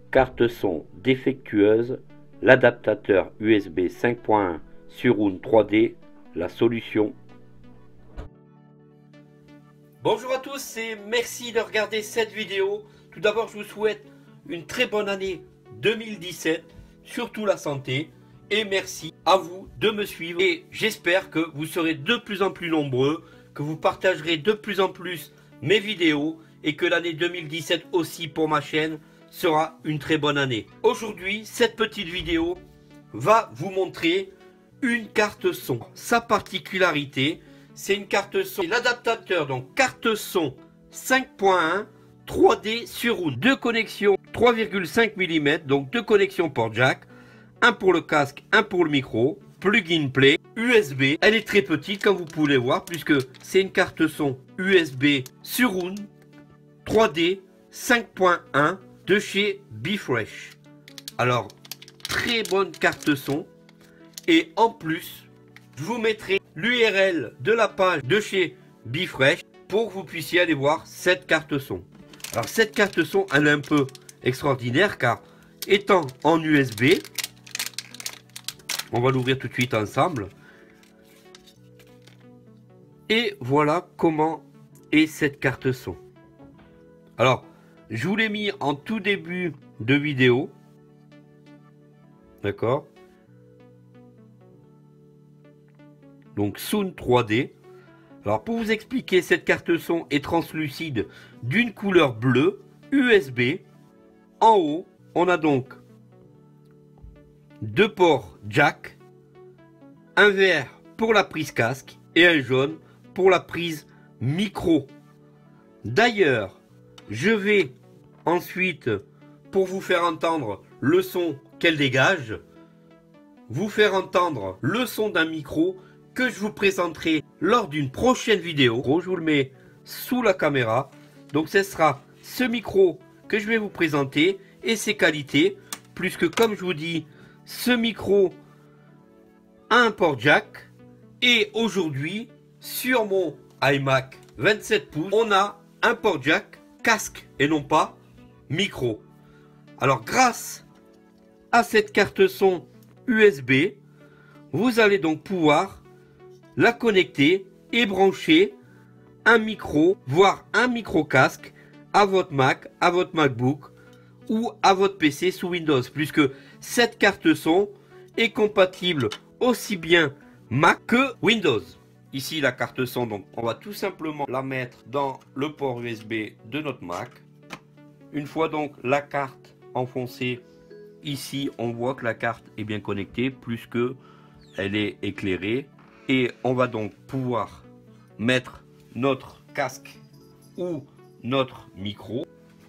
Carte son défectueuse, l'adaptateur USB 5.1 Surround 3D, la solution. Bonjour à tous et merci de regarder cette vidéo. Tout d'abord, je vous souhaite une très bonne année 2017, surtout la santé. Et merci à vous de me suivre. Et j'espère que vous serez de plus en plus nombreux, que vous partagerez de plus en plus mes vidéos et que l'année 2017 aussi pour ma chaîne sera une très bonne année. Aujourd'hui, cette petite vidéo va vous montrer une carte son. Sa particularité, c'est une carte son, l'adaptateur, donc carte son 5.1 3D Surround. Deux connexions 3,5 mm, donc deux connexions port jack, un pour le casque, un pour le micro, plug-in play, USB. Elle est très petite comme vous pouvez voir puisque c'est une carte son USB Surround 3D 5.1 de chez Bfresh. Alors, très bonne carte son. Et en plus, je vous mettrai l'URL de la page de chez Bfresh pour que vous puissiez aller voir cette carte son. Alors, cette carte son, elle est un peu extraordinaire car étant en USB, on va l'ouvrir tout de suite ensemble. Et voilà comment est cette carte son. Alors, je vous l'ai mis en tout début de vidéo. D'accord? Donc, Sound 3D. Alors, pour vous expliquer, cette carte son est translucide d'une couleur bleue, USB. En haut, on a donc deux ports jack, un vert pour la prise casque et un jaune pour la prise micro. D'ailleurs, je vais ensuite, pour vous faire entendre le son qu'elle dégage, vous faire entendre le son d'un micro que je vous présenterai lors d'une prochaine vidéo. Je vous le mets sous la caméra. Donc ce sera ce micro que je vais vous présenter et ses qualités, puisque comme je vous dis, ce micro a un port jack et aujourd'hui sur mon iMac 27 pouces, on a un port jack casque et non pas micro. Alors grâce à cette carte son USB, vous allez donc pouvoir la connecter et brancher un micro, voire un micro casque à votre Mac, à votre MacBook ou à votre PC sous Windows, puisque cette carte son est compatible aussi bien Mac que Windows. Ici la carte son, donc on va tout simplement la mettre dans le port USB de notre Mac. Une fois donc la carte enfoncée, ici on voit que la carte est bien connectée, plus que elle est éclairée. Et on va donc pouvoir mettre notre casque ou notre micro.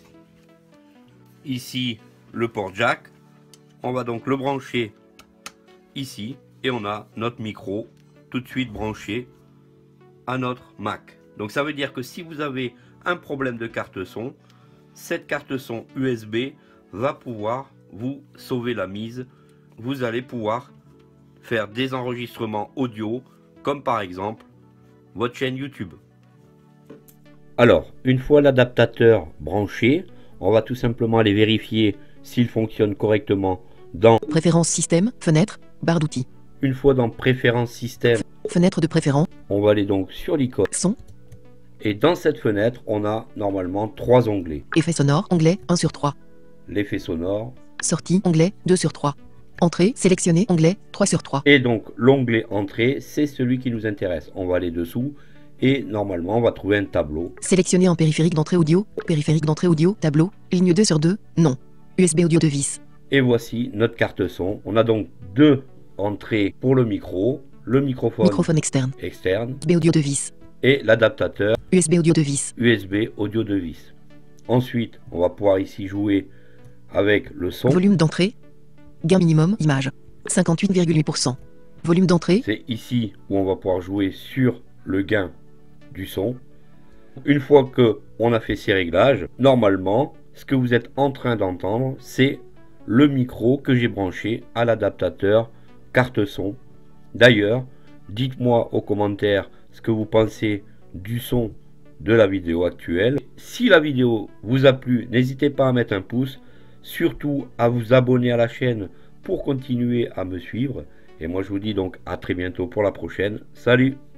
Ici le port jack. On va donc le brancher ici. Et on a notre micro tout de suite branché à notre Mac. Donc ça veut dire que si vous avez un problème de carte son, cette carte son USB va pouvoir vous sauver la mise. Vous allez pouvoir faire des enregistrements audio, comme par exemple votre chaîne YouTube. Alors, une fois l'adaptateur branché, on va tout simplement aller vérifier s'il fonctionne correctement dans Préférences système, fenêtre, barre d'outils. Une fois dans Préférences système, Fenêtre de préférence, on va aller donc sur l'icône. son, Et dans cette fenêtre, on a normalement trois onglets. effet sonore, onglet 1 sur 3. L'effet sonore. Sortie, onglet 2 sur 3. Entrée, sélectionné, onglet 3 sur 3. Et donc l'onglet entrée, c'est celui qui nous intéresse. On va aller dessous et normalement on va trouver un tableau. Sélectionné en périphérique d'entrée audio, tableau, ligne 2 sur 2, non. USB audio de vis. Et voici notre carte son. On a donc deux entrées pour le micro, le microphone externe. USB audio de vis. Et l'adaptateur USB audio de vis. USB audio de vis. Ensuite, on va pouvoir ici jouer avec le son. Volume d'entrée. Gain minimum, image. 58,8%. Volume d'entrée. C'est ici où on va pouvoir jouer sur le gain du son. Une fois que on a fait ces réglages, normalement, ce que vous êtes en train d'entendre, c'est le micro que j'ai branché à l'adaptateur carte son. D'ailleurs, dites-moi aux commentaires ce que vous pensez du son de la vidéo actuelle. Si la vidéo vous a plu, n'hésitez pas à mettre un pouce. surtout à vous abonner à la chaîne pour continuer à me suivre. Et moi je vous dis donc à très bientôt pour la prochaine. Salut!